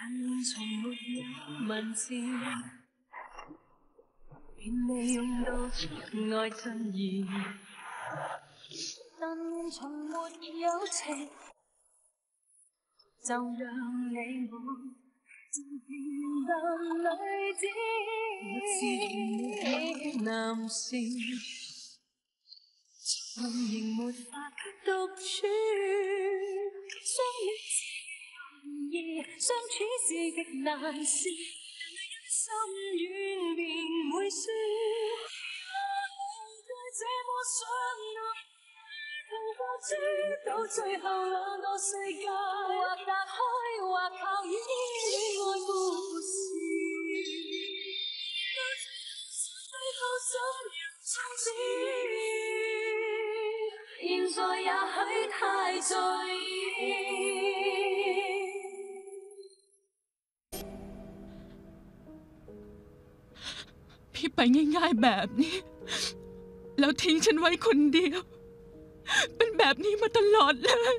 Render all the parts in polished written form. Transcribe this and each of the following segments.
从没有文字，便未用到出爱真言，但从没有情，就让你我静平淡里知。我是男性，问仍没法独處。相戀是容易，相處是極難事。一心軟便會輸。在這麼相愛，痛過知到最後兩個世界，或隔開，或靠依戀愛故事。最後怎樣終止？現在也許太在意。 พี่ไปง่ายๆแบบนี้แล้วทิ้งฉันไว้คนเดียวเป็นแบบนี้มาตลอดเลย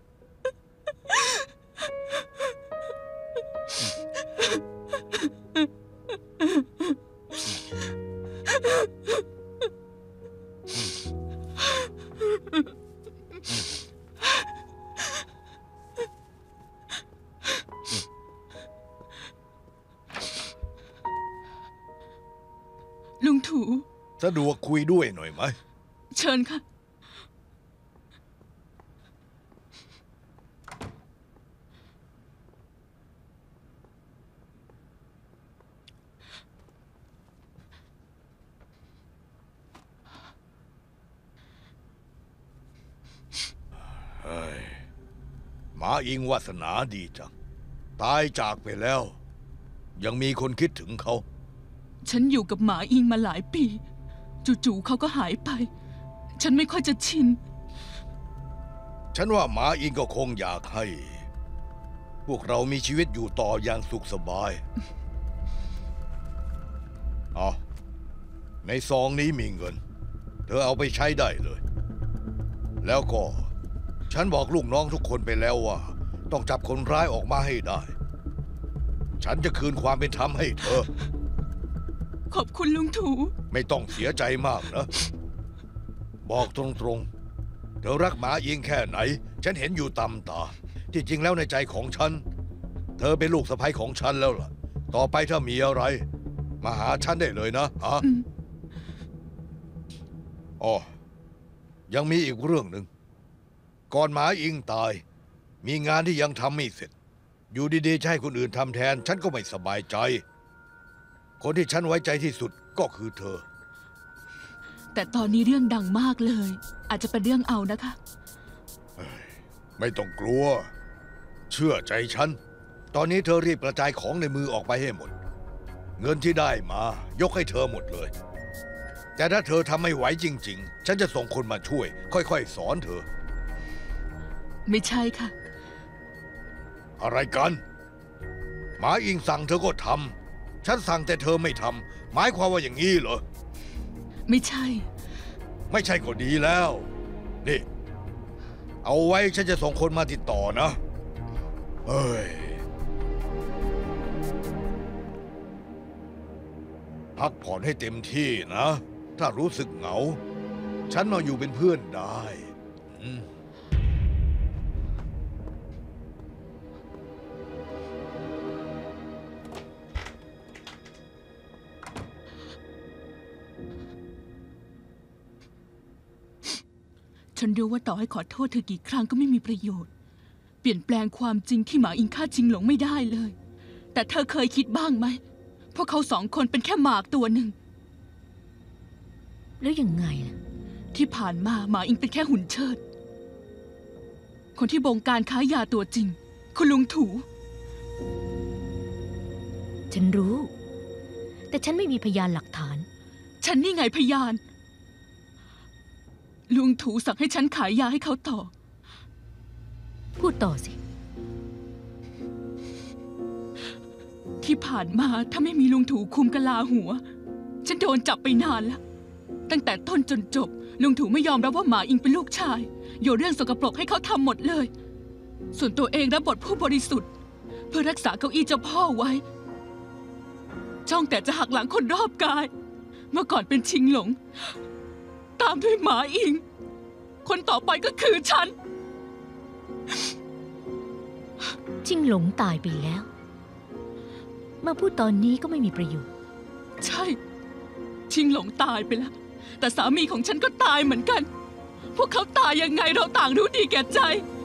ลุงถูสะดวกคุยด้วยหน่อยไหมเชิญค่ะหมาอิงวาสนาดีจังตายจากไปแล้วยังมีคนคิดถึงเขาฉันอยู่กับหมาอิงมาหลายปีจู่ๆเขาก็หายไปฉันไม่ค่อยจะชินฉันว่าหมาอิงก็คงอยากให้พวกเรามีชีวิตอยู่ต่ออย่างสุขสบายเอาในซองนี้มีเงินเธอเอาไปใช้ได้เลยแล้วก็ฉันบอกลูกน้องทุกคนไปแล้วว่าต้องจับคนร้ายออกมาให้ได้ฉันจะคืนความเป็นธรรมให้เธอขอบคุณลุงถูไม่ต้องเสียใจมากนะบอกตรงๆเธอรักหมาอิงแค่ไหนฉันเห็นอยู่ตามตาที่จริงแล้วในใจของฉันเธอเป็นลูกสะใภ้ของฉันแล้วล่ะต่อไปถ้ามีอะไรมาหาฉันได้เลยนะอ๋อยังมีอีกเรื่องหนึ่งก่อนหมาอิงตายมีงานที่ยังทำไม่เสร็จอยู่ดีๆจะให้คนอื่นทำแทนฉันก็ไม่สบายใจคนที่ฉันไว้ใจที่สุดก็คือเธอแต่ตอนนี้เรื่องดังมากเลยอาจจะเป็นเรื่องเอานะคะไม่ต้องกลัวเชื่อใจฉันตอนนี้เธอรีบกระจายของในมือออกไปให้หมดเงินที่ได้มายกให้เธอหมดเลยแต่ถ้าเธอทำไม่ไหวจริงๆฉันจะส่งคนมาช่วยค่อยๆสอนเธอไม่ใช่ค่ะอะไรกันหมาอิงสั่งเธอก็ทำฉันสั่งแต่เธอไม่ทำหมายความว่าอย่างนี้เหรอไม่ใช่ไม่ใช่ก็ดีแล้วนี่เอาไว้ฉันจะส่งคนมาติดต่อนะเฮ้ยพักผ่อนให้เต็มที่นะถ้ารู้สึกเหงาฉันมาอยู่เป็นเพื่อนได้ฉันรู้ว่าต่อให้ขอโทษเธอกี่ครั้งก็ไม่มีประโยชน์เปลี่ยนแปลงความจริงที่หมาอิงฆ่าจริงหลงไม่ได้เลยแต่เธอเคยคิดบ้างไหมพวกเขาสองคนเป็นแค่หมากตัวหนึ่งแล้วยังไงล่ะที่ผ่านมาหมาอิงเป็นแค่หุ่นเชิดคนที่บงการค้ายาตัวจริงคุณลุงถูฉันรู้แต่ฉันไม่มีพยานหลักฐานฉันนี่ไงพยานลุงถูสั่งให้ฉันขายยาให้เขาต่อพูดต่อสิที่ผ่านมาถ้าไม่มีลุงถูคุมกะลาหัวฉันโดนจับไปนานแล้วตั้งแต่ต้นจนจบลุงถูไม่ยอมรับว่าหมาอิงเป็นลูกชายโยนเรื่องสกปรกให้เขาทำหมดเลยส่วนตัวเองรับบทผู้บริสุทธิ์เพื่อรักษาเก้าอี้เจ้าพ่อไว้จ้องแต่จะหักหลังคนรอบกาย เมื่อก่อนเป็นชิงหลง ตามด้วยหมาอิง คนต่อไปก็คือฉันชิงหลงตายไปแล้ว มาพูดตอนนี้ก็ไม่มีประโยชน์ใช่ ชิงหลงตายไปแล้ว แต่สามีของฉันก็ตายเหมือนกัน พวกเขาตายยังไงเราต่างรู้ดีแก่ใจ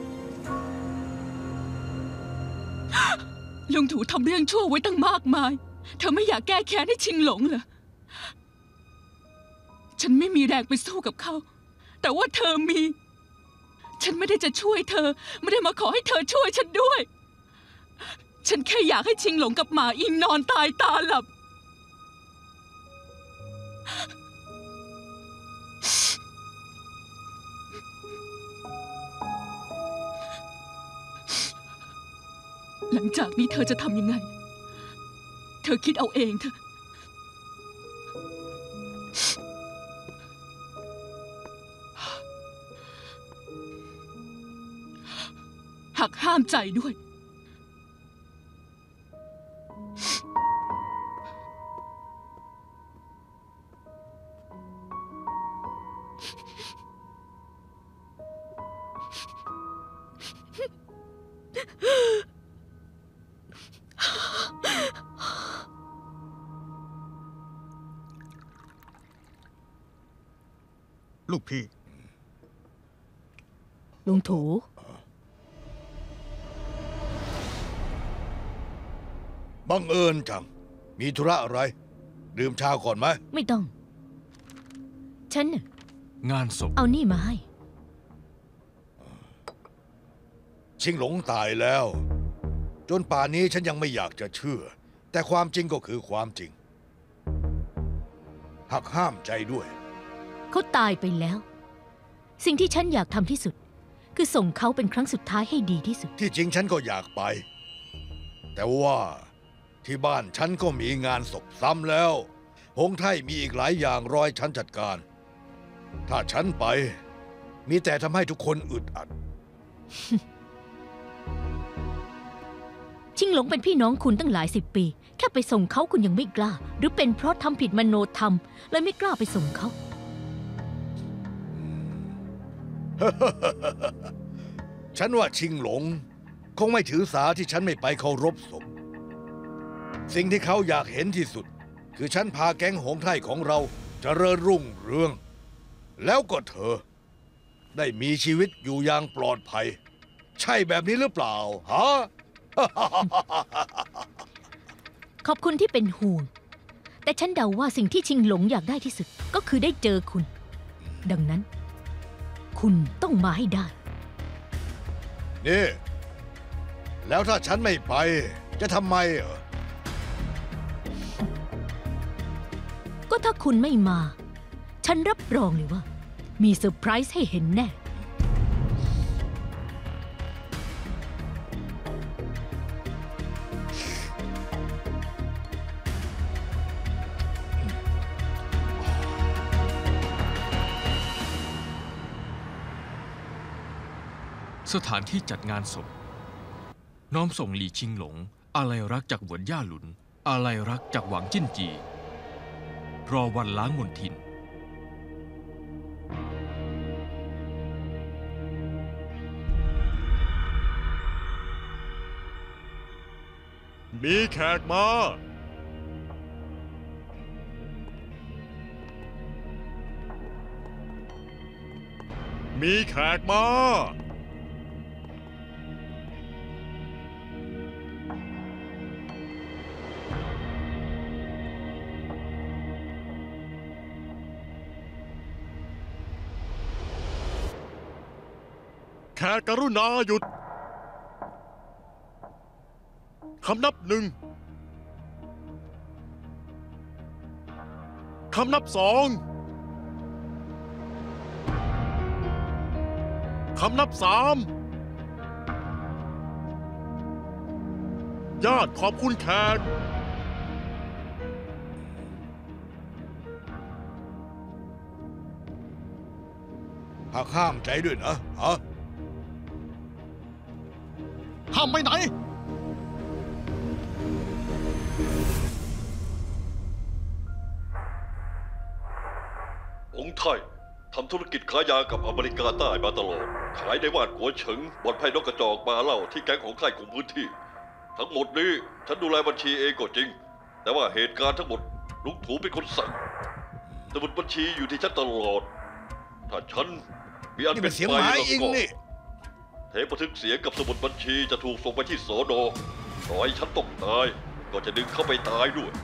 ลุงถูทำเรื่องชั่วไว้ตั้งมากมาย เธอไม่อยากแก้แค้นให้ชิงหลงเหรอ ฉันไม่มีแรงไปสู้กับเขา แต่ว่าเธอมี ฉันไม่ได้จะช่วยเธอ ไม่ได้มาขอให้เธอช่วยฉันด้วย ฉันแค่อยากให้ชิงหลงกับหมาอิงนอนตายตาหลับ หลังจากนี้เธอจะทำยังไง เธอคิดเอาเองเถอะหักห้ามใจด้วยลูกพี่ลุงถูบังเอิญจัง มีธุระอะไร ดื่มชาก่อนไหมไม่ต้อง ฉันน่ะงานศพเอานี่มาให้ชิงหลงตายแล้ว จนป่านนี้ฉันยังไม่อยากจะเชื่อ แต่ความจริงก็คือความจริง หักห้ามใจด้วยเขาตายไปแล้ว สิ่งที่ฉันอยากทำที่สุด คือส่งเขาเป็นครั้งสุดท้ายให้ดีที่สุดที่จริงฉันก็อยากไป แต่ว่าที่บ้านฉันก็มีงานศพซ้ำแล้ว หงไทยมีอีกหลายอย่างรอยฉันจัดการ ถ้าฉันไป มีแต่ทำให้ทุกคนอึดอัดชิงหลงเป็นพี่น้องคุณตั้งหลาย10 ปี แค่ไปส่งเขาคุณยังไม่กล้า หรือเป็นเพราะทำผิดมโนธรรมเลยไม่กล้าไปส่งเขาฉันว่าชิงหลง คงไม่ถือสาที่ฉันไม่ไปเคารพศพ สิ่งที่เขาอยากเห็นที่สุด คือฉันพาแก๊งหงไทยของเราเจริญรุ่งเรือง แล้วก็เธอ ได้มีชีวิตอยู่อย่างปลอดภัย ใช่แบบนี้หรือเปล่าฮะขอบคุณที่เป็นห่วง แต่ฉันเดาว่าสิ่งที่ชิงหลงอยากได้ที่สุด ก็คือได้เจอคุณ ดังนั้น คุณต้องมาให้ได้นี่ แล้วถ้าฉันไม่ไป จะทำไมเหรอก็ถ้าคุณไม่มา ฉันรับรองเลยว่า มีเซอร์ไพรส์ให้เห็นแน่สถานที่จัดงานศพ น้อมส่งหลี่ชิงหลง อาลัยรักจากหวนย่าหลุน อาลัยรักจากหวังจิ้นจี รอวันล้างมนทินมีแขกมา มีแขกมา แขกกรุณาหยุด คำนับ 1 คำนับ 2 คำนับ 3 ญาติขอบคุณแขกหักห้ามใจด้วยนะฮะห้ามไปไหนไททำธุรกิจขายยากับอเมริกาใต้มาตลอด ขายในว่านกัวเฉิงบ่อนไพ่นกกระจอกมาเหล้าที่แก๊งของไทคุมพื้นที่ ทั้งหมดนี้ฉันดูแลบัญชีเองก็จริง แต่ว่าเหตุการณ์ทั้งหมดลุงถูเป็นคนสั่งสมุดบัญชีอยู่ที่ฉันตลอด ถ้าฉันมีอันนี่เป็เป็นนเสียงไปหมาแล้วอิงก็นี่เทปบันทึกเสียงกับสมุดบัญชีจะถูกส่งไปที่สน.ต่อให้ฉันตกตาย ก็จะดึงเข้าไปตายด้วย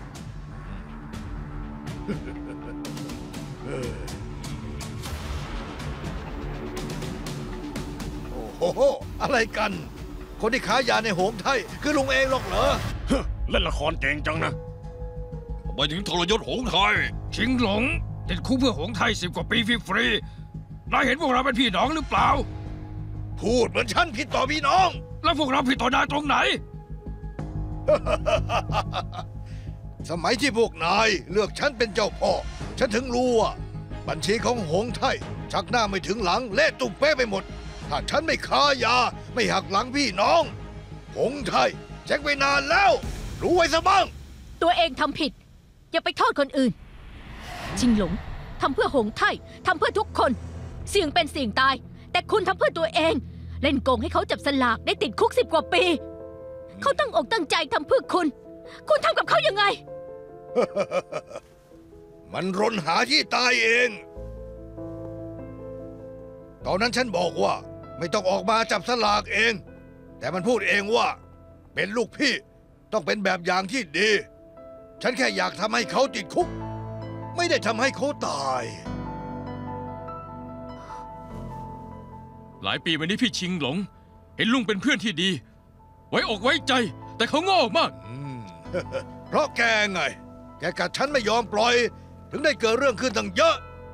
โอ้โห อะไรกัน คนที่ขายยาในโหงไทย คือลุงเองหรอกเหรอเล่นละครเก่งจังนะทำไมถึงทรยศหงส์ไทยชิงหลงติดคุกเพื่อหงส์ไทย10 กว่าปีฟรีๆนายเห็นพวกเราเป็นพี่น้องหรือเปล่าพูดเหมือนฉันผิดต่อพี่น้องแล้วพวกเราผิดต่อนายตรงไหนสมัยที่พวกนายเลือกฉันเป็นเจ้าพ่อ ฉันถึงรู้ว่าบัญชีของหงไทย ชักหน้าไม่ถึงหลังเละตุ่มเป๊ะไปหมด ถ้าฉันไม่ค้ายาไม่หักหลังพี่น้อง หงไทยแจ็คไปนานแล้ว รู้ไว้ซะบ้างตัวเองทำผิด อย่าไปโทษคนอื่น ชิงหลงทำเพื่อหงไทยทำเพื่อทุกคน เสี่ยงเป็นเสี่ยงตาย แต่คุณทำเพื่อตัวเอง เล่นโกงให้เขาจับสลากได้ติดคุก10 กว่าปี เขาตั้งอกตั้งใจทำเพื่อคุณ คุณทำกับเขายังไงมันรนหาที่ตายเอง ตอนนั้นฉันบอกว่าไม่ต้องออกมาจับสลากเอง แต่มันพูดเองว่า เป็นลูกพี่ต้องเป็นแบบอย่างที่ดี ฉันแค่อยากทำให้เขาติดคุก ไม่ได้ทำให้เขาตายหลายปีมานี้พี่ชิงหลง เห็นลุงเป็นเพื่อนที่ดี ไว้อกไว้ใจ แต่เขาโง่มากเพราะแกไง แกกัดฉันไม่ยอมปล่อย ถึงได้เกิดเรื่องขึ้นตั้งเยอะ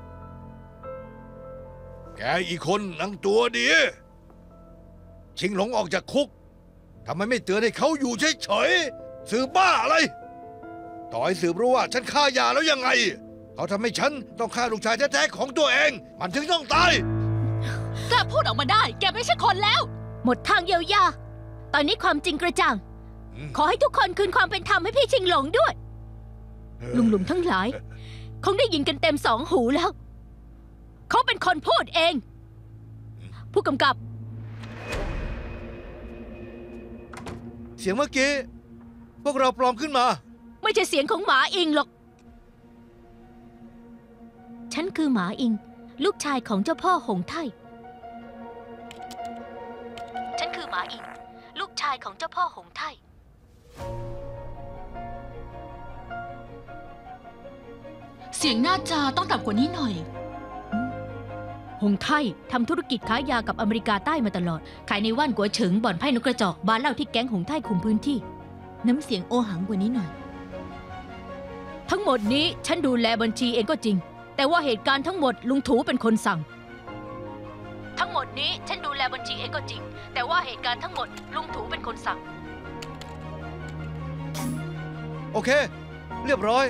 แกอีกคนนังตัวดี ชิงหลงออกจากคุกทำไมไม่เตือนให้เขาอยู่เฉยๆสืบบ้าอะไร ต่อให้สืบรู้ว่าฉันฆ่ายาแล้วยังไง เขาทำให้ฉันต้องฆ่าลูกชายแท้ๆของตัวเอง มันถึงต้องตายกล้าพูดออกมาได้ แกไม่ใช่คนแล้วหมดทางเยียวยา ตอนนี้ความจริงกระจ่างอืมขอให้ทุกคนคืนความเป็นธรรมให้พี่ชิงหลงด้วย ลุงหลุมทั้งหลาย คงได้ยินกันเต็ม2 หูแล้ว เขาเป็นคนพูดเอง ผู้กำกับเสียงเมื่อกี้ พวกเราปลอมขึ้นมาไม่ใช่เสียงของหมาอิงหรอก ฉันคือหมาอิง ลูกชายของเจ้าพ่อหงไทย ฉันคือหมาอิง ลูกชายของเจ้าพ่อหงไทยเสียงน่าจะต้องต่ำกว่านี้หน่อยหงไทยทำธุรกิจค้ายากับอเมริกาใต้มาตลอด ขายในว่านกัวเฉิงบ่อนไพ่นกกระจอกบาร์เหล้าที่แก๊งหงไทยคุมพื้นที่ น้ำเสียงโอหังกว่านี้หน่อย ทั้งหมดนี้ฉันดูแลบัญชีเองก็จริง แต่ว่าเหตุการณ์ทั้งหมดลุงถูเป็นคนสั่ง ทั้งหมดนี้ฉันดูแลบัญชีเองก็จริง แต่ว่าเหตุการณ์ทั้งหมดลุงถูเป็นคนสั่งโอเค เรียบร้อย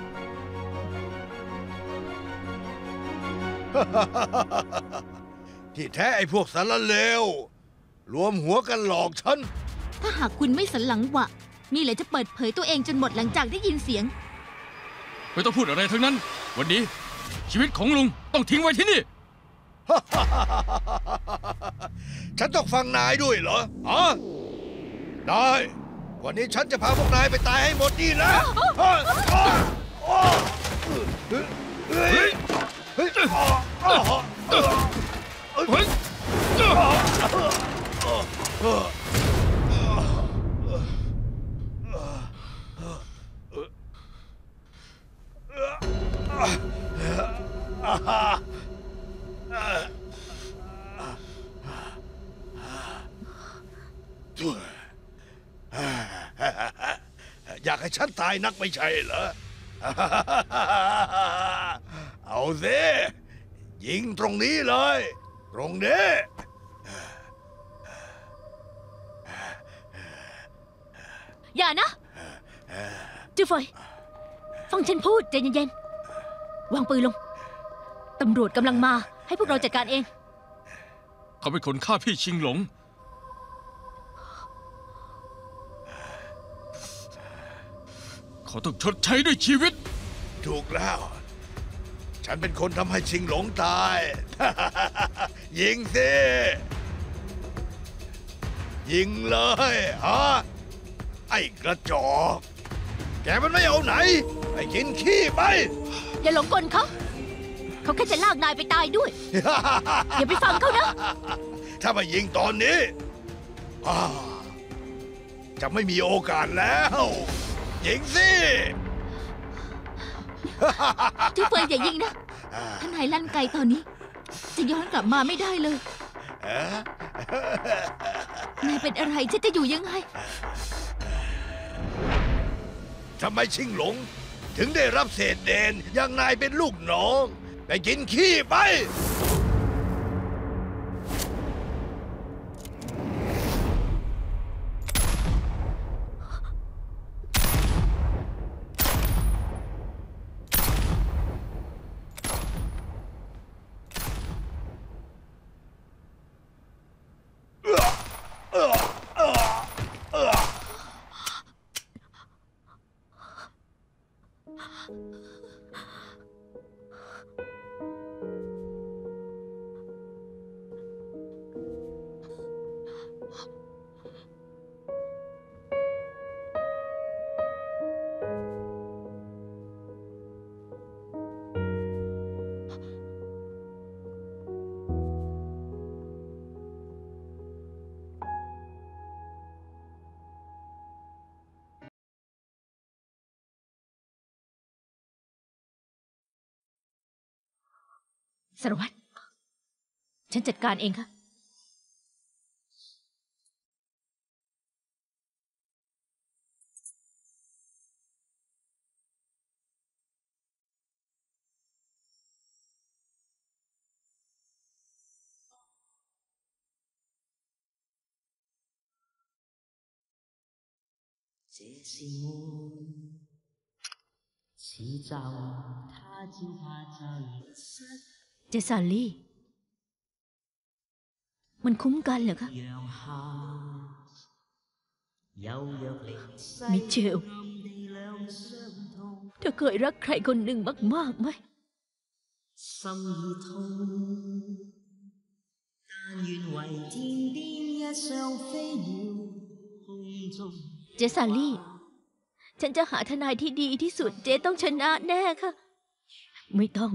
ที่แท้ไอ้พวกสารเลว รวมหัวกันหลอกฉันถ้าหากคุณไม่สันหลังหวะ มีเหลือจะเปิดเผยตัวเองจนหมดหลังจากได้ยินเสียงไม่ต้องพูดอะไรทั้งนั้น วันนี้ ชีวิตของลุงต้องทิ้งไว้ที่นี่ฉันต้องฟังนายด้วยเหรออ๋อได้ วันนี้ฉันจะพาพวกนายไปตายให้หมดนี่แหละอยากให้ฉันตายนักไม่ใช่เหรอ เอาสิยิงตรงนี้เลย ตรงนี้อย่านะ จือเฟยฟังฉันพูดใจเย็นๆ วางปืนลง ตำรวจกำลังมา ให้พวกเราจัดการเองเขาเป็นคนฆ่าพี่ชิงหลง เขาต้องชดใช้ด้วยชีวิตถูกแล้วฉันเป็นคนทำให้ชิงหลงตาย ยิงสิ ยิงเลยฮะไอ้กระจอกแกมันไม่เอาไหนไปกินขี้ไปอย่าหลงกลเขาแค่จะลากนายไปตายด้วย อย่าไปฟังเขานะถ้าไม่ยิงตอนนี้จะไม่มีโอกาสแล้ว ยิงสิที่เฟิร์นอย่ายิงนะถ้านายลั่นไกตอนนี้ จะย้อนกลับมาไม่ได้เลย นายเป็นอะไรฉันจะอยู่ยังไงทำไมชิงหลง ถึงได้รับเศษเดนอย่างนายเป็นลูกน้องไปกินขี้ไปสารวัตรฉันจัดการเองค่ะเจสันลี่มันคุ้มกันเหรอคะมิเชลเธอเคยรักใครคนหนึ่งมากๆไหมเจสันลี่ฉันจะหาทนายที่ดีที่สุดเจต้องชนะแน่ค่ะไม่ต้อง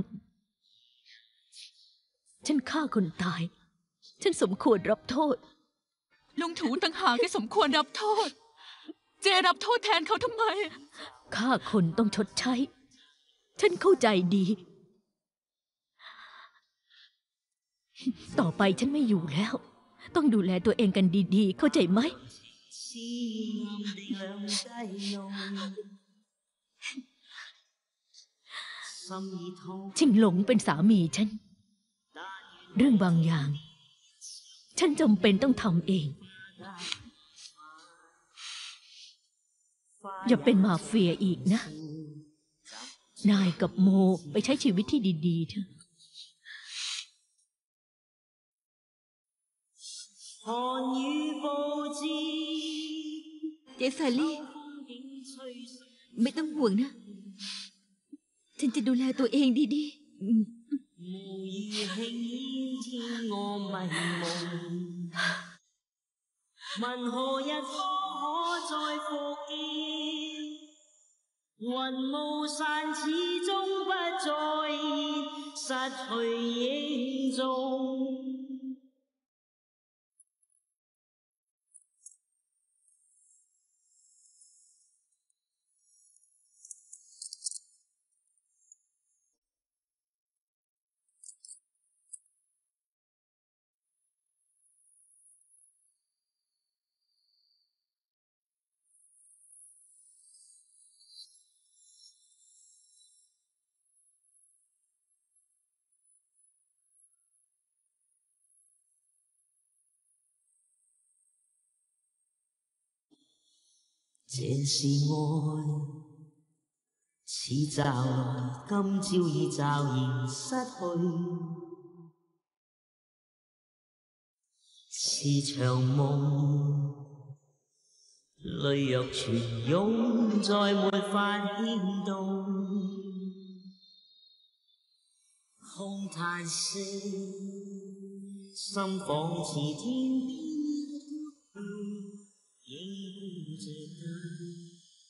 ฉันฆ่าคนตายฉันสมควรรับโทษลุงถูต่างหากที่สมควรรับโทษ เจรับโทษแทนเขาทำไมฆ่าคนต้องชดใช้ฉันเข้าใจดีต่อไปฉันไม่อยู่แล้วต้องดูแลตัวเองกันดีๆเข้าใจไหมชิงหลงเป็นสามีฉันเรื่องบางอย่างฉันจำเป็นต้องทำเองอย่าเป็นมาเฟียอีกนะนายกับโมไปใช้ชีวิตที่ดีๆเถอะเจสันลี่ไม่ต้องห่วงนะฉันจะดูแลตัวเองดีๆ問何日可再復見？雲霧散，始終不再現，失去影蹤。這是愛，似驟來，今朝已驟然失去。是場夢，淚若泉湧，再沒法牽動。 空谈时，心仿似天边影不值得。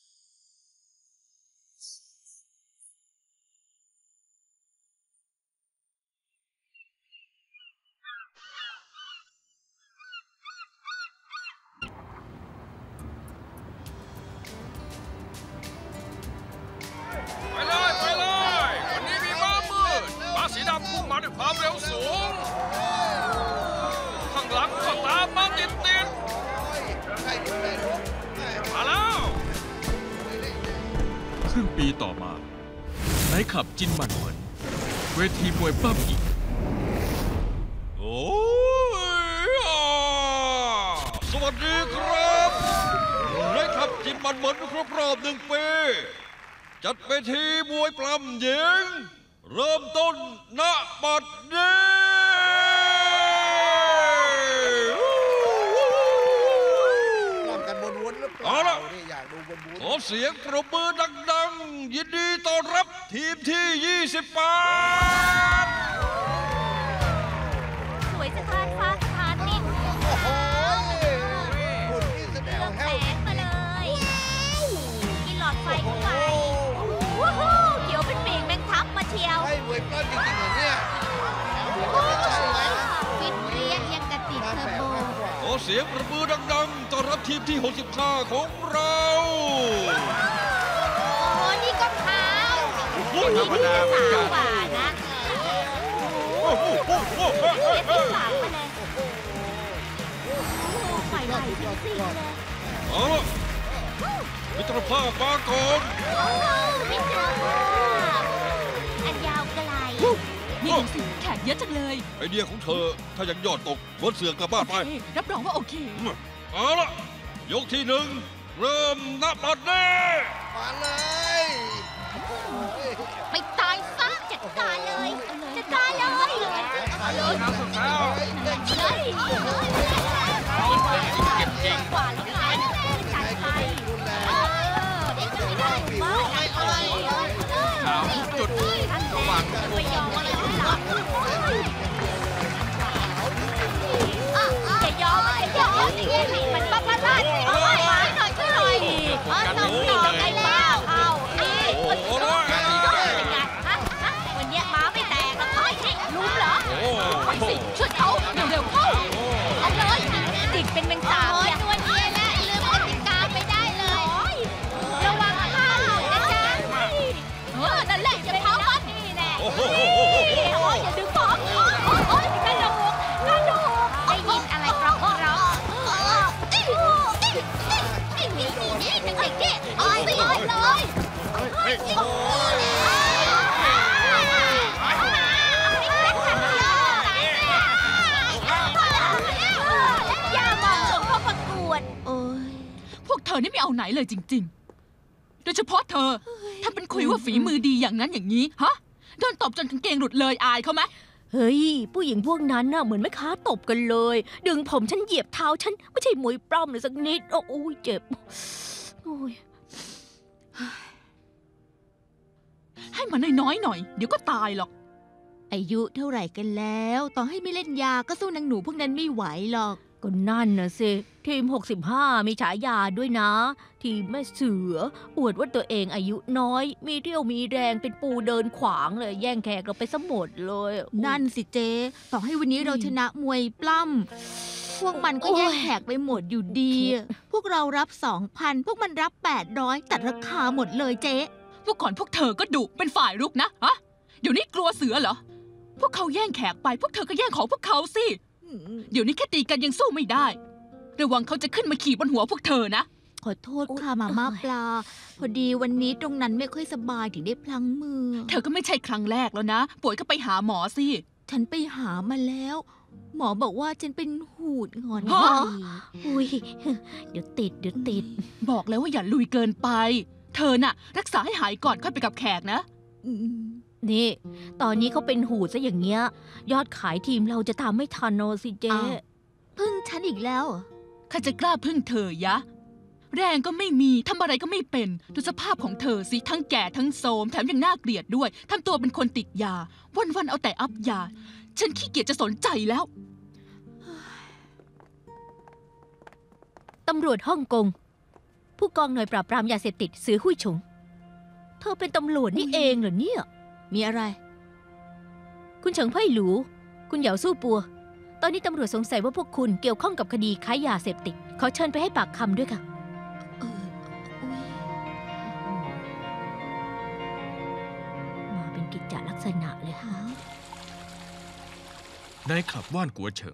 ไปเลยไปเลยวันนี้มีม้ามืดม้าสีดำพุ่งมาด้วยความเร็วสูงข้างหลังก็ตามมาติดมาแล้วครึ่งปีต่อมาในขับจินมันเหวินเวทีมวยปล้ำอีกโอ้ยสวัสดีครับในขับจินมันเหวินครบรอบ1 ปีจัดเวทีมวยปล้ำหญิงเริ่มต้นณบัดนี้ปล้ำกันวนๆหรือเปล่าเนี่ยอยากดูวนๆขอเสียงปรบมือดังๆยินดีต้อนรับทีมที่ 28 สวยสถานฟ้าสถานดินโอ้โหคุณนี่แสดงแสแห้วงมาเลยมีหลอดไฟเข้าไปว้าวเขียวเป็นปีกแมงทับมาเชียวให้มวยปล้ำจริงๆเหรอเนี่ยฟิตเรียกยังกระติดเทอร์โบขอเสียงปรบมือดังๆต้อนรับทีมที่ 65 ของเราโอ้นี่ก็ขาวนี่ที่สาวกว่านะเรียกที่สามมาเลยไฟไหม้จริงๆเลยเอาล่ะมิตรภาพมาก่อนมิตรภาพอันยาวไกลนี่ดูสิแขกเยอะจังเลยไอเดียของเธอถ้ายังยอดตกวนเสือกกลับบ้านไปรับรองว่าโอเคเอาล่ะยกที่ 1 เริ่มนับบัดนี้มาเลยไปตายซะจัดการเลยจัดการเลยเลยเก็บจริงกว่าแล้วไงจัดไปเด็กจะไม่ได้บ้าอะไรจุดระหว่างไม่ยอมอะไรหรอกจะยอมมันบ้าบ้าบ้าเอาไว้หน่อยช่วยหน่อยส่งต่อไงแล้วเอานี่วันนี้ม้าไม่แตกแล้วค่อยลุ้มเหรอไปสิช่วยเขาเร็วๆเข้าเอาเลยติดเป็นแมงสาบเนี่ยวันนี้แหละลืมกติกาไปได้เลยระวังข้าวนะจ๊ะนั่นแหละอย่าเผามันนี่แน่โอ้ยอย่าดึงผมโอ้ยกระดูกได้ยินอะไรร้องนี่จังไงเก๊เอาไปเลยอย่ามองส่งเข้าประกวดโอ้ยพวกเธอนี่ไม่เอาไหนเลยจริงๆ โดยเฉพาะเธอถ้าเป็นคุยว่าฝีมือดีอย่างนั้นอย่างนี้ฮะโดนตบจนกางเกงหลุดเลยอายเขาไหมเฮ้ย ผู้หญิงพวกนั้นน่ะเหมือนแม่ค้าตบกันเลย ดึงผมฉันเหยียบเท้าฉันไม่ใช่มวยปล้ำเลยสักนิดโอ้ยเจ็บโอ้ยให้มันน้อยๆหน่อยเดี๋ยวก็ตายหรอกอายุเท่าไหร่กันแล้วต่อให้ไม่เล่นยาก็สู้นางหนูพวกนั้นไม่ไหวหรอกก็นั่นน่ะสิทีม 65 มีฉายาด้วยนะ ทีมแม่เสืออวดว่าตัวเองอายุน้อย มีเรี่ยวมีแรงเป็นปูเดินขวางเลยแย่งแขกเราไปซะหมดเลยนั่นสิเจ๊ต่อให้วันนี้เราชนะมวยปล้ำพวกมันก็แย่งแขกไปหมดอยู่ดี พวกเรารับ 2,000 พวกมันรับ 800ตัดราคาหมดเลยเจ๊พวกก่อนพวกเธอก็ดุเป็นฝ่ายรุกนะฮะเดี๋ยวนี้กลัวเสือเหรอพวกเขาแย่งแขกไปพวกเธอก็แย่งของพวกเขาสิเดี๋ยวนี้แค่ตีกันยังสู้ไม่ได้ระวังเขาจะขึ้นมาขี่บนหัวพวกเธอนะขอโทษค่ะมาม่าปลาพอดีวันนี้ตรงนั้นไม่ค่อยสบายถึงได้พลั้งมือเธอก็ไม่ใช่ครั้งแรกแล้วนะป่วยก็ไปหาหมอสิฉันไปหามาแล้ว หมอบอกว่าฉันเป็นหูดงอนอุ้ยเดี๋ยวติดบอกแล้วว่าอย่าลุยเกินไปเธอน่ะรักษาให้หายก่อนค่อยไปกับแขกนะนี่ตอนนี้เขาเป็นหูซะอย่างเงี้ยยอดขายทีมเราจะตามไม่ทันโนสิเจ๊พึ่งฉันอีกแล้วข้าจะกล้าพึ่งเธอยะแรงก็ไม่มีทำอะไรก็ไม่เป็นดูสภาพของเธอสิทั้งแก่ทั้งโทรมแถมยังน่าเกลียดด้วยทำตัวเป็นคนติดยาวันๆเอาแต่อัพยาฉันขี้เกียจจะสนใจแล้วตำรวจฮ่องกงผู้กองหน่วยปราบปรามยาเสพติดซือหุ้ยฉงเธอเป็นตำรวจนี่เองเหรอเนี่ยมีอะไร คุณเฉิงไพ่หลูคุณเหยาสู้ปัวตอนนี้ตำรวจสงสัยว่าพวกคุณเกี่ยวข้องกับคดีค้ายาเสพติดขอเชิญไปให้ปากคำด้วยค่ะมาเป็นกิจจลักษณะเลยฮะในคลับว่านกัวเฉิง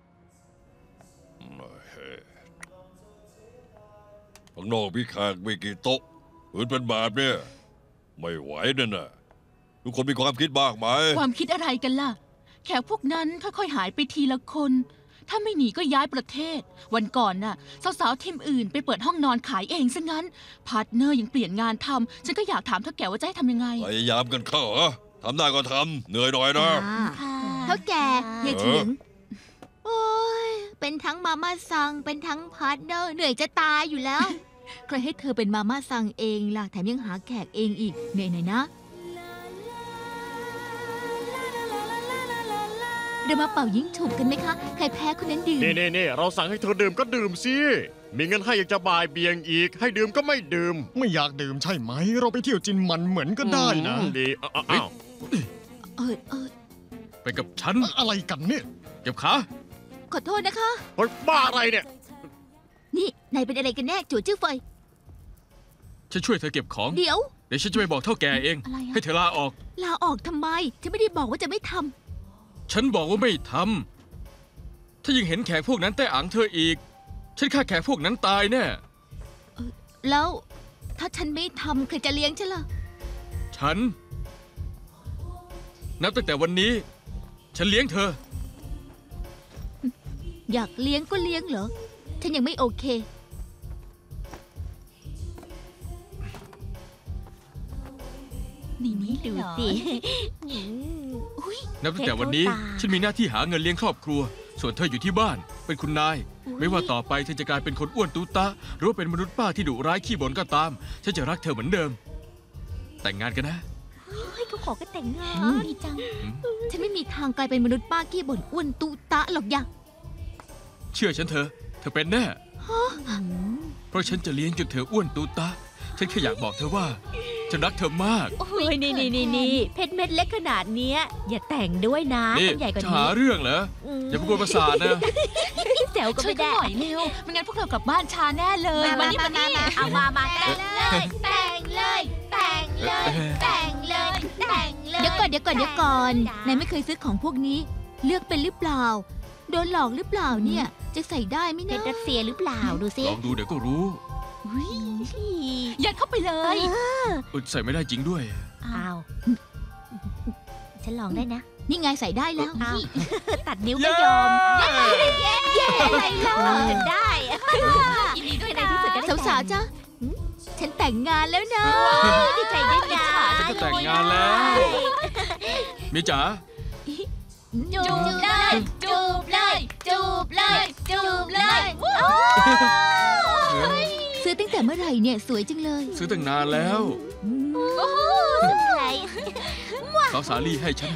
ข้างนอกมีแขกไม่กี่โต๊ะพื้นเป็นแบบเนี่ยไม่ไหวนั่นน่ะทุกคนมีความคิดบ้างไหมความคิดอะไรกันล่ะแขกพวกนั้นค่อยๆหายไปทีละคน ถ้าไม่หนีก็ย้ายประเทศวันก่อนน่ะสาวๆทีมอื่นไปเปิดห้องนอนขายเองซะงั้นพาร์ทเนอร์ยังเปลี่ยนงานทำฉันก็อยากถามเท่าแก่ว่าจะให้ทำยังไงพยายามกันเข้าเหรอทำได้ก็ทำเหนื่อยหน่อยนะเท่าแก่เฮียเฉิงโอ้ยเป็นทั้งมาม่าซังเป็นทั้งพาร์ทเนอร์เหนื่อยจะตายอยู่แล้ว ใครให้เธอเป็นมาม่าซังเองล่ะแถมยังหาแขกเองอีกเหนื่อยหน่อยนะเรามาเป่ายิงฉุบกันไหมคะใครแพ้คนนั้นดื่มนี่เราสั่งให้เธอดื่มก็ดื่มสิมีเงินให้อยากจะบ่ายเบียงอีกให้ดื่มก็ไม่ดื่มไม่อยากดื่มใช่ไหมเราไปเที่ยวจินมันเหมือนก็ได้นะดีอ้าวไปกับฉันอะไรกันเนี่ยเก็บขาขอโทษนะคะเฮ้ยบ้าอะไรเนี่ยนี่นายเป็นอะไรกันแน่จู่จื้อเฟยฉันช่วยเธอเก็บของเดี๋ยวเดี๋ยวฉันจะไปบอกเท่าแก่เองอะไรอะให้เธอลาออกลาออกทำไมฉันไม่ได้บอกว่าจะไม่ทำฉันบอกว่าไม่ทำถ้ายังเห็นแขกพวกนั้นแต่อังเธออีก ฉันฆ่าแขกพวกนั้นตายแน่แล้วถ้าฉันไม่ทำใครจะเลี้ยงฉันล่ะฉัน นับตั้งแต่วันนี้ ฉันเลี้ยงเธออยากเลี้ยงก็เลี้ยงเหรอฉันยังไม่โอเคนี่ดูสินับตั้งแต่วันนี้ ฉันมีหน้าที่หาเงินเลี้ยงครอบครัว ส่วนเธออยู่ที่บ้าน เป็นคุณนาย ไม่ว่าต่อไปเธอจะกลายเป็นคนอ้วนตุ๊ตะหรือว่าเป็นมนุษย์ป้าที่ดุร้ายขี้บ่นก็ตาม ฉันจะรักเธอเหมือนเดิม แต่งงานกันนะให้เขาขอกันแต่งงานดีจัง ฉันไม่มีทางกลายเป็นมนุษย์ป้าขี้บ่นอ้วนตุตะหรอกอย่าเชื่อฉันเธอเป็นแน่ เพราะฉันจะเลี้ยงจนเธออ้วนตุ๊ตะฉันแค่อยากบอกเธอว่าฉันรักเธอมากโอ้ยนี่เพชรเม็ดเล็กขนาดเนี้ยอย่าแต่งด้วยนะนี่ต้องใหญ่กว่าจะนี้หาเรื่องเหรอ อย่าไปกวนประสาทนะแซวก็ช่วยไม่กันได้หน่อยเร็วไม่งั้นพวกเรากลับบ้านช้าแน่เลยมานี่มานี่เอามาแต่งแต่งเลยแต่งเลยแต่งเลยแต่งเลยเดี๋ยวก่อนนายไม่เคยซื้อของพวกนี้เลือกเป็นหรือเปล่าโดนหลอกหรือเปล่าเนี่ยจะใส่ได้ไหมเป็นนะรัสเซียหรือเปล่าดูสิลองดูเดี๋ยวก็รู้ยัดเข้าไปเลยใส่ไม่ได้จริงด้วยอ้าวฉันลองได้นะนี่ไงใส่ได้แล้วอ้าวตัดนิ้วก็ยอมเย้อะไรล่ะจนได้ยินดีด้วยในที่สุดก็ได้สาวๆจ้ะฉันแต่งงานแล้วนะดีใจด้วยนะฉันจะแต่งงานแล้วเมียจ๋าจูบเลยจูบเลยจูบเลยจูบเลยซื้อตั้งแต่เมื่อไหร่เนี่ยสวยจังเลยซื้อตั้งนานแล้วอะไรสาวสาลี่ให้ฉัน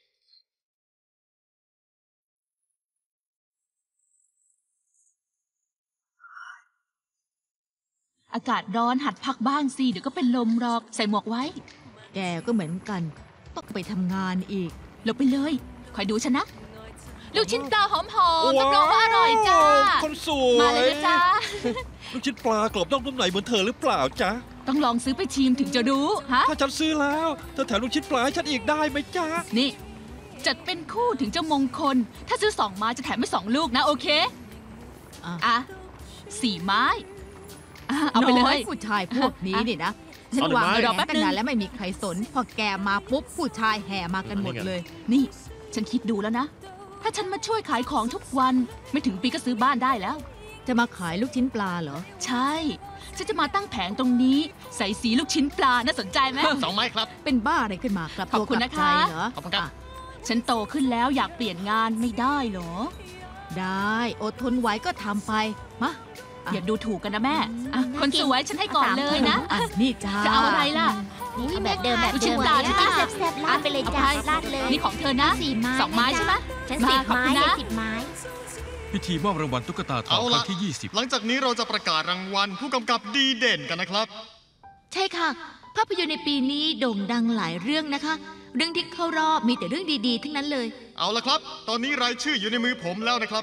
อากาศร้อนหัดพักบ้างสิเดี๋ยวก็เป็นลมหรอกใส่หมวกไว้แกก็เหมือนกันต้องไปทำงานอีกลงไปเลยคอยดูฉันนะลูกชิ้นปลาหอมๆรับรองว่าอร่อยจ้าคนสวยมาเลยนะจ๊ะลูกชิ้นปลากรอบนอกนุ่มในเหมือนเธอหรือเปล่าจ๊ะต้องลองซื้อไปชิมถึงจะรู้ฮะถ้าฉันซื้อแล้วเธอแถมลูกชิ้นปลาให้ฉันอีกได้ไหมจ๊ะนี่จัดเป็นคู่ถึงจะมงคล ถ้าซื้อ2 ไม้จะแถมให้2 ลูกนะโอเคอ่ะ4 ไม้เอาไปเลน้อย ผู้ชายพวกนี้นี่นะฉันวางแผนตั้งนานแล้วไม่มีใครสน พอแกมาปุ๊บผู้ชายแห่มากันหมดเลยนี่ฉันคิดดูแล้วนะ ถ้าฉันมาช่วยขายของทุกวันไม่ถึงปีก็ซื้อบ้านได้แล้วจะมาขายลูกชิ้นปลาเหรอใช่ฉันจะมาตั้งแผงตรงนี้ใส่สีลูกชิ้นปลาน่าสนใจไหม 2 ไม้ครับเป็นบ้าอะไรขึ้นมาครับขอบคุณตัวกลันะคะใจเหรอขอบคุณครับอ่ะฉันโตขึ้นแล้วอยากเปลี่ยนงานไม่ได้เหรอได้อดทนไว้ก็ทำไปมาอย่าดูถูกกันนะแม่อ่ะคนสวยฉันให้ก่อนเลยนะนี่จ้าจะเอาอะไรล่ะนี่แบบเดิมแบบลูกเดิชิ้นมปลาใช่ไหมแซ่บๆลาดไปเลยจ้าลาดเลยนี่ของเธอนะ 4 ไม้ 2 ไม้ใช่ไหมฉันมา 10 ขอบไม้คุณเลยนะ 10 ไม้พิธีมอบรางวัลตุ๊กตาทองเอาครั้ละงที่ 20 หลังจากนี้เราจะประกาศรางวัลผู้กำกับดีเด่นกันนะครับใช่ค่ะ ภาพยนตร์ในปีนี้โด่งดังหลายเรื่องนะคะ เรื่องที่เข้ารอบมีแต่เรื่องดีๆทั้งนั้นเลยเอาละครับ ตอนนี้รายชื่ออยู่ในมือผมแล้วนะครับ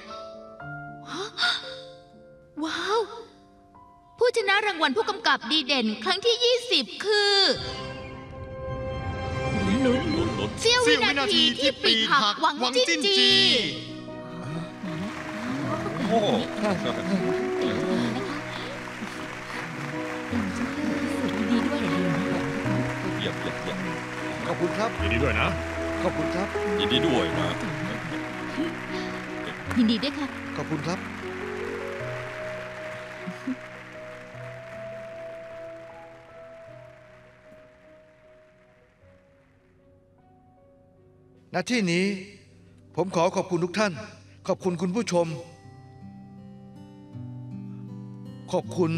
ว้าว ผู้ชนะรางวัลผู้กำกับดีเด่นครั้งที่ 20 คือเสี้ยววินาทีที่ปีกหักหวังจิ้นจีโอ้ดีด้วยเหรอเยี่ยมเยี่ยมเยี่ยมขอบคุณครับยินดีด้วยนะขอบคุณครับยินดีด้วยนะยินดีด้วยค่ะขอบคุณครับ ณ ที่นี้ผมขอขอบคุณทุกท่าน ขอบคุณคุณผู้ชม ขอบคุณ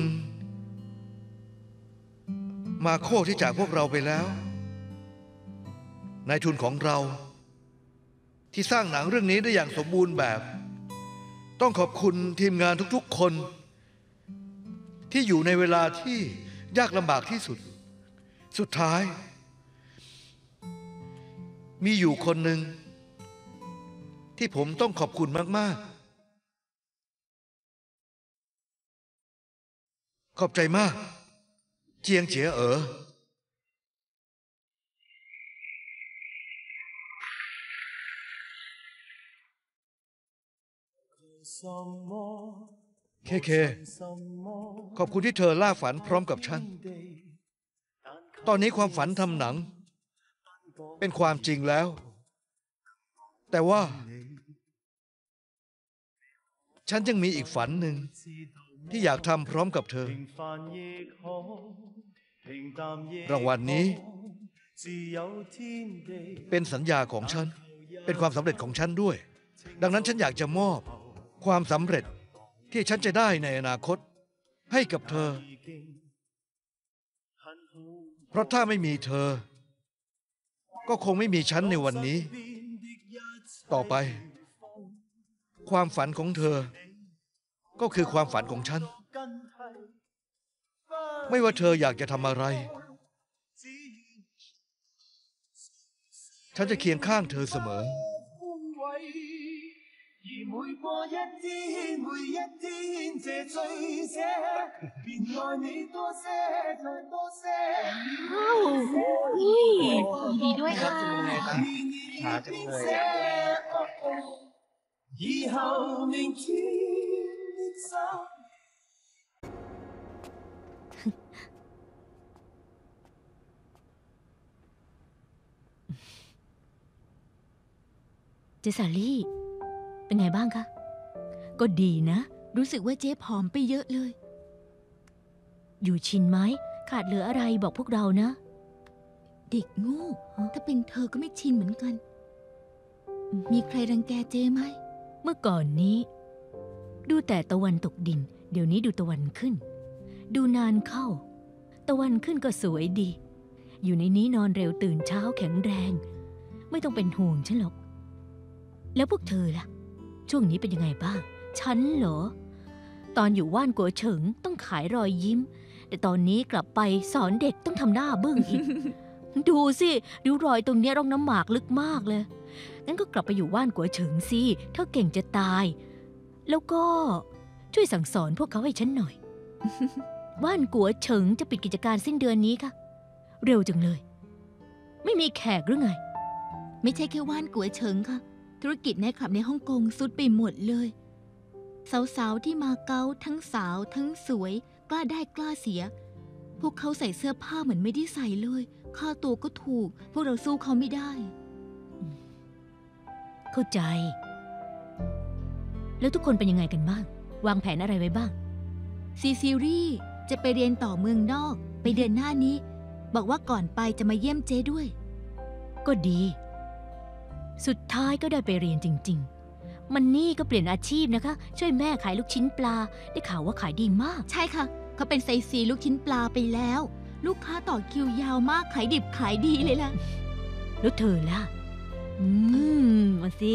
มาโคที่จากพวกเราไปแล้วนายทุนของเราที่สร้างหนังเรื่องนี้ได้อย่างสมบูรณ์แบบ ต้องขอบคุณทีมงานทุกๆคน ที่อยู่ในเวลาที่ยากลำบากที่สุด สุดท้าย มีอยู่คนหนึ่งที่ผมต้องขอบคุณมากๆ ขอบใจมาก เจียงเจี๋ยเอ๋อเคขอบคุณที่เธอล่าฝันพร้อมกับฉัน ตอนนี้ความฝันทำหนังเป็นความจริงแล้ว แต่ว่า ฉันยังมีอีกฝันหนึ่งที่อยากทำพร้อมกับเธอ รางวัลนี้เป็นสัญญาของฉัน เป็นความสำเร็จของฉันด้วย ดังนั้นฉันอยากจะมอบความสำเร็จที่ฉันจะได้ในอนาคตให้กับเธอ เพราะถ้าไม่มีเธอ ก็คงไม่มีฉันในวันนี้ ต่อไป ความฝันของเธอ ก็คือความฝันของฉัน ไม่ว่าเธออยากจะทำอะไร ฉันจะเคียงข้างเธอเสมอดีด้วยค่ะเจสาลี่ เป็นไงบ้างคะ ก็ดีนะรู้สึกว่าเจ๊ผอมไปเยอะเลยอยู่ชินไหม ขาดเหลืออะไรบอกพวกเรานะเด็กโง่ถ้าเป็นเธอก็ไม่ชินเหมือนกัน มีใครรังแกเจ๊ไหมเมื่อก่อนนี้ ดูแต่ตะวันตกดิน เดี๋ยวนี้ดูตะวันขึ้น ดูนานเข้า ตะวันขึ้นก็สวยดี อยู่ในนี้นอนเร็วตื่นเช้าแข็งแรง ไม่ต้องเป็นห่วงฉันหรอก แล้วพวกเธอล่ะ ช่วงนี้เป็นยังไงบ้าง ฉันเหรอ ตอนอยู่ว่านกัวเฉิงต้องขายรอยยิ้ม แต่ตอนนี้กลับไปสอนเด็กต้องทำหน้าบึ้งอีก ดูสิริ้วรอยตรงเนี้ยร่องน้ำหมากลึกมากเลย งั้นก็กลับไปอยู่ว่านกัวเฉิงสิเธอเก่งจะตาย แล้วก็ช่วยสั่งสอนพวกเขาให้ฉันหน่อย ว่านกัวเฉิงจะปิดกิจการสิ้นเดือนนี้ค่ะ เร็วจังเลย ไม่มีแขกหรือไงไม่ใช่แค่ว่านกัวเฉิงค่ะ ธุรกิจในคลับในฮ่องกงสุดไปหมดเลย สาวๆที่มาเก๊าทั้งสาวทั้งสวย กล้าได้กล้าเสีย พวกเขาใส่เสื้อผ้าเหมือนไม่ได้ใส่เลย ค่าตัวก็ถูก พวกเราสู้เขาไม่ได้เข้าใจ แล้วทุกคนเป็นยังไงกันบ้าง วางแผนอะไรไว้บ้างซีรีส์จะไปเรียนต่อเมืองนอก ไปเดือนหน้านี้ บอกว่าก่อนไปจะมาเยี่ยมเจ๊ด้วยก็ดี สุดท้ายก็ได้ไปเรียนจริงๆมันนี่ก็เปลี่ยนอาชีพนะคะ ช่วยแม่ขายลูกชิ้นปลาได้ข่าวว่าขายดีมากใช่ค่ะเขาเป็นไซซีลูกชิ้นปลาไปแล้ว ลูกค้าต่อคิวยาวมากขายดิบขายดีเลยล่ะแล้วเธอล่ะ มาสิ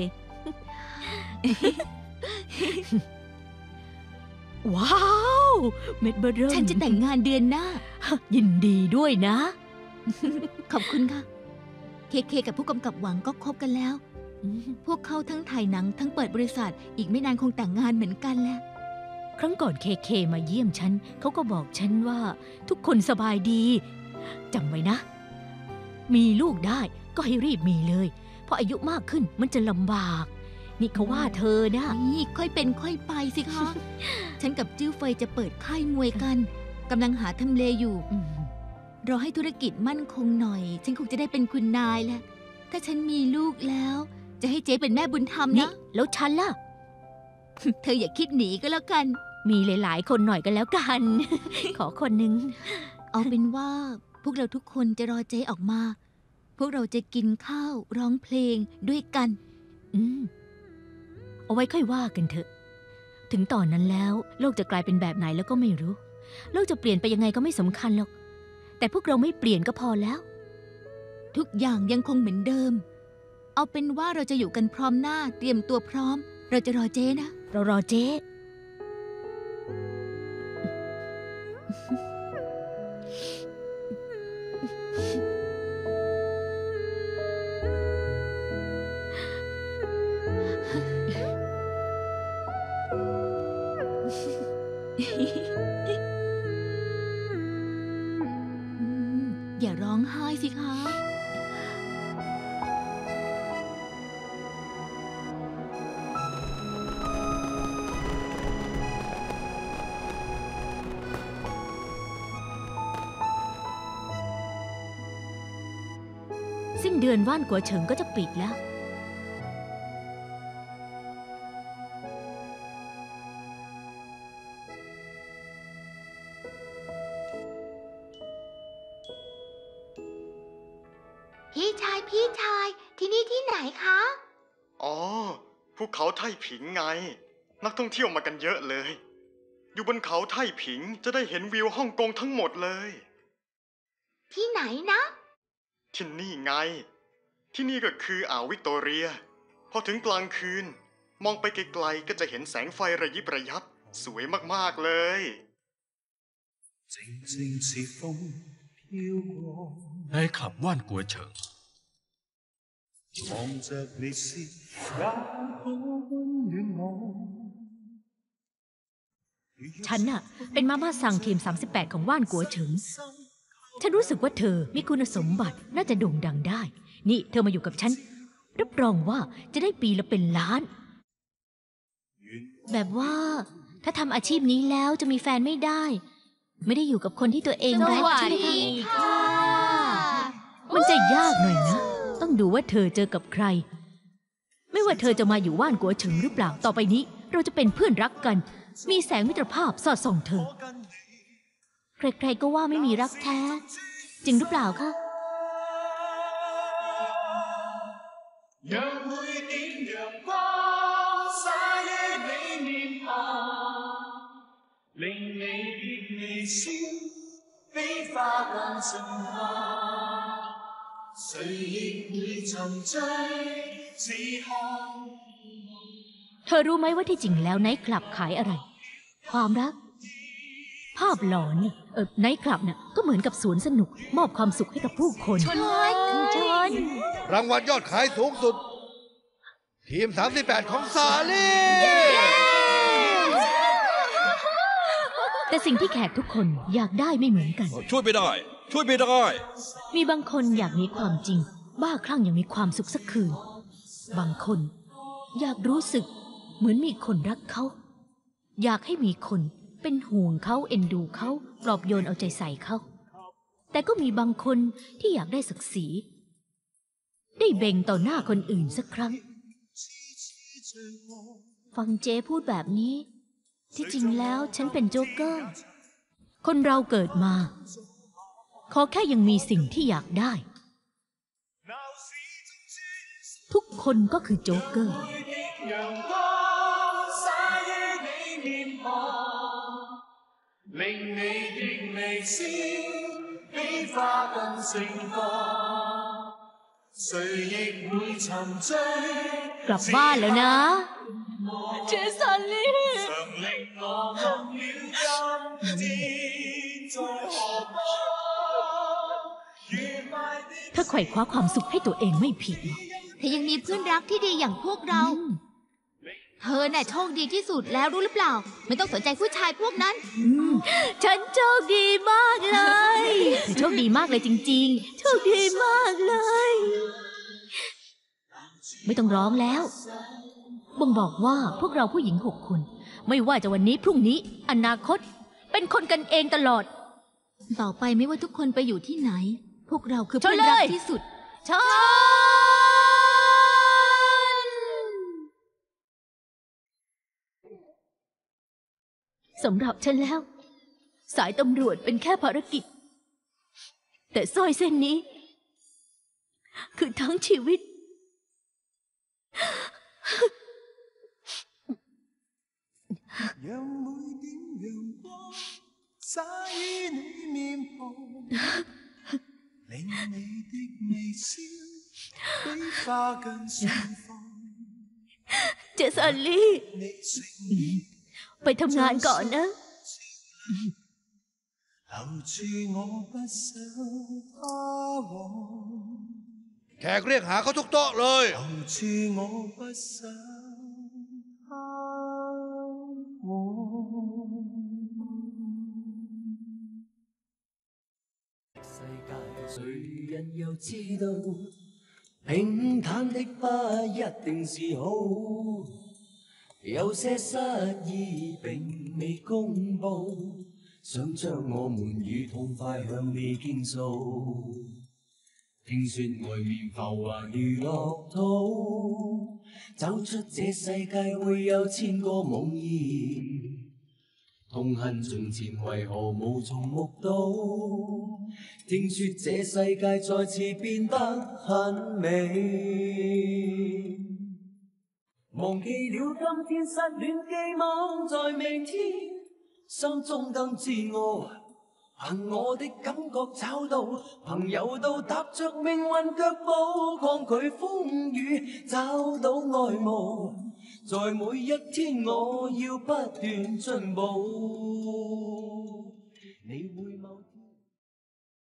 ว้าว เม็ดเบอร์เริ่มฉันจะแต่งงานเดือนหน้ายินดีด้วยนะขอบคุณค่ะ เคกับผู้กำกับหวังก็คบกันแล้ว พวกเขาทั้งถ่ายหนังทั้งเปิดบริษัท อีกไม่นานคงแต่งงานเหมือนกันแหละครั้งก่อนเคมาเยี่ยมฉันเขาก็บอกฉันว่าทุกคนสบายดีจำไว้นะ มีลูกได้ก็ให้รีบมีเลยเพราะอายุมากขึ้นมันจะลำบาก นี่เขาว่าเธอนะนี่ค่อยเป็นค่อยไปสิคะ ฉันกับจิ้วเฟยจะเปิดค่ายมวยกันกำลังหาทำเลอยู่รอให้ธุรกิจมั่นคงหน่อยฉันคงจะได้เป็นคุณนายแล้วถ้าฉันมีลูกแล้ว จะให้เจ๊เป็นแม่บุญธรรมนะแล้วฉันล่ะเธออย่าคิดหนีก็แล้วกันมีหลายๆคนหน่อยกันแล้วกัน ขอคนหนึ่งเอาเป็นว่าพวกเราทุกคนจะรอเจ๊ออกมาพวกเราจะกินข้าวร้องเพลงด้วยกันเอาไว้ค่อยว่ากันเถอะถึงตอนนั้นแล้วโลกจะกลายเป็นแบบไหนแล้วก็ไม่รู้โลกจะเปลี่ยนไปยังไงก็ไม่สำคัญหรอกแต่พวกเราไม่เปลี่ยนก็พอแล้วทุกอย่างยังคงเหมือนเดิมเอาเป็นว่าเราจะอยู่กันพร้อมหน้าเตรียมตัวพร้อมเราจะรอเจ๊นะเรารอเจ๊อย่าร้องไห้สิคะสิ้นเดือนว่านกัวเฉิงก็จะปิดแล้วพี่ชายที่นี่ที่ไหนคะอ๋อภูเขาไท่ผิงไงนักท่องเที่ยวมากันเยอะเลยอยู่บนเขาไท่ผิงจะได้เห็นวิวฮ่องกงทั้งหมดเลยที่ไหนนะที่นี่ไงที่นี่ก็คืออ่าววิกตอเรียพอถึงกลางคืนมองไปไกลๆก็จะเห็นแสงไฟระยิบระยับสวยมากๆเลยในขับว่านกัวเฉิงฉันน่ะเป็นมาม่าสั่งทีม38ของว่านกัวเฉิงฉันรู้สึกว่าเธอมีคุณสมบัติน่าจะโด่งดังได้นี่เธอมาอยู่กับฉันรับรองว่าจะได้ปีละเป็นล้านแบบว่าถ้าทำอาชีพนี้แล้วจะมีแฟนไม่ได้อยู่กับคนที่ตัวเองรักใช่ไหมคะมันจะยากหน่อยนะต้องดูว่าเธอเจอกับใครไม่ว่าเธอจะมาอยู่ว่านกัวเฉิงหรือเปล่าต่อไปนี้เราจะเป็นเพื่อนรักกันมีแสงมิตรภาพสอดส่องเธอใครๆก็ว่าไม่มีรักแท้จริงหรือเปล่าคะเธอรู้ไหมว่าที่จริงแล้วไนท์คลับขายอะไรความรักภาพหลอนไนท์คลับเนี่ยก็เหมือนกับสวนสนุกมอบความสุขให้กับผู้คนชนรางวัลยอดขายสูงสุดทีม38ของสาลี่แต่สิ่งที่แขกทุกคนอยากได้ไม่เหมือนกันช่วยไม่ได้มีบางคนอยากมีความจริงบ้าคลั่งอยากมีความสุขสักคืนบางคนอยากรู้สึกเหมือนมีคนรักเขาอยากให้มีคนเป็นห่วงเขาเอ็นดูเขาปลอบโยนเอาใจใส่เขาแต่ก็มีบางคนที่อยากได้ศักดิ์ศรีได้เบ่งต่อหน้าคนอื่นสักครั้งฟังเจ๊พูดแบบนี้ที่จริงแล้วฉันเป็นโจ๊กเกอร์คนเราเกิดมาขอแค่ยังมีสิ่งที่อยากได้ทุกคนก็คือโจ๊กเกอร์陽光灑於你臉龐，令你的微笑比花更盛放，誰亦會沉醉。 กลับบ้านแล้วนะเจสันลี่曾令我忘了今天在何方。 เธอไขว่คว้าความสุขให้ตัวเองไม่ผิดหรอกเธอยังมีเพื่อนรักที่ดีอย่างพวกเรา เธอน่ะโชคดีที่สุดแล้วรู้หรือเปล่า ไม่ต้องสนใจผู้ชายพวกนั้นฉันโชคดีมากเลยโชคดีมากเลยจริงๆ โชคดีมากเลย ไม่ต้องร้องแล้วบ่งบอกว่าพวกเราผู้หญิง6 คน ไม่ว่าจะวันนี้พรุ่งนี้อนาคตเป็นคนกันเองตลอดต่อไปไม่ว่าทุกคนไปอยู่ที่ไหน พวกเราคือชนเพื่อนเลยรักที่สุดชนสำหรับฉันแล้ว สายตำรวจเป็นแค่ภารกิจ แต่สร้อยเส้นนี้ คือทั้งชีวิต讓每點陽光灑於你面龐，令你的微笑比花更盛放。 เจสันลี่你誠意ไปทำงานก่อนนะ留住我不想他往， แขกเรียกหาเขาทุกโต๊ะเลย留住我不想他往。世界誰人又知道，平坦的不一定是好。有些失意並未公佈，想將我們與痛快向你傾訴。聽說外面浮華如樂土，走出這世界會有千個夢兒。痛恨從前為何無從目睹？聽說這世界再次變得很美。 忘記了今天失戀寄望在明天，心中更自我，憑我的感覺找到，朋友都踏着命運腳步，抗拒風雨，找到愛慕，在每一天我要不斷進步。你會某天